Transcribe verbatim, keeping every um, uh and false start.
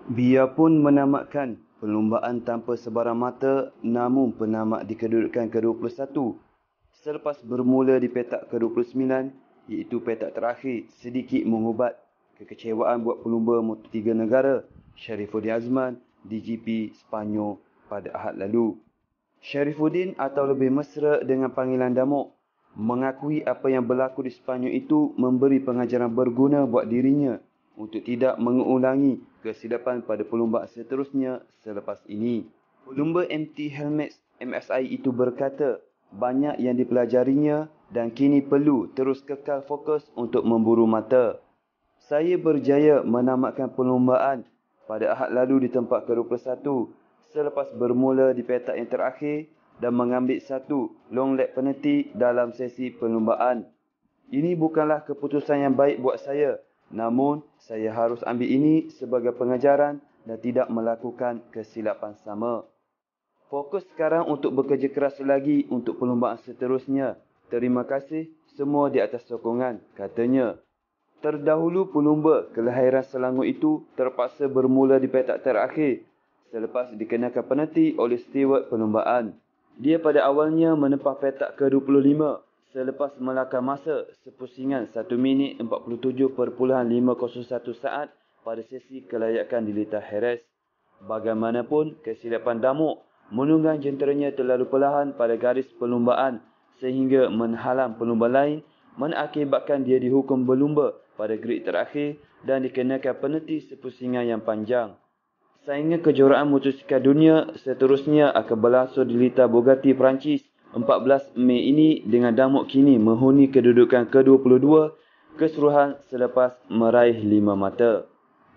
Biarpun menamatkan perlumbaan tanpa sebarang mata, namun penamat di kedudukan ke dua puluh satu selepas bermula di petak ke dua puluh sembilan, iaitu petak terakhir, sedikit mengubat kekecewaan buat pelumba Moto tiga negara Sharifuddin Azman di G P Sepanyol pada Ahad lalu. Sharifuddin atau lebih mesra dengan panggilan Damok mengakui apa yang berlaku di Sepanyol itu memberi pengajaran berguna buat dirinya untuk tidak mengulangi kesilapan pada perlumbaan seterusnya selepas ini. Pelumba M T Helmets M S I itu berkata banyak yang dipelajarinya dan kini perlu terus kekal fokus untuk memburu mata. Saya berjaya menamatkan perlumbaan pada Ahad lalu di tempat ke dua puluh satu selepas bermula di petak yang terakhir dan mengambil satu long lap penalti dalam sesi perlumbaan. Ini bukanlah keputusan yang baik buat saya, namun saya harus ambil ini sebagai pengajaran dan tidak melakukan kesilapan sama. Fokus sekarang untuk bekerja keras lagi untuk perlumbaan seterusnya. Terima kasih semua di atas sokongan, katanya. Terdahulu pelumba kelahiran Selangor itu terpaksa bermula di petak terakhir selepas dikenakan penalti oleh steward perlumbaan. Dia pada awalnya menempah petak ke dua puluh lima selepas melakar masa sepusingan satu minit empat puluh tujuh perpuluhan lima kosong satu saat pada sesi kelayakan di Lita Jerez. Bagaimanapun, kesilapan Damok menunggang jenteranya terlalu perlahan pada garis perlumbaan sehingga menghalang pelumba lain, mengakibatkan dia dihukum berlumba pada grid terakhir dan dikenakan penalti sepusingan yang panjang. Saingan kejuaraan motosikal dunia seterusnya akan berlangsung di Lita Bugatti, Perancis empat belas Mei ini dengan Damok kini menghuni kedudukan ke dua puluh dua keseluruhan selepas meraih lima mata.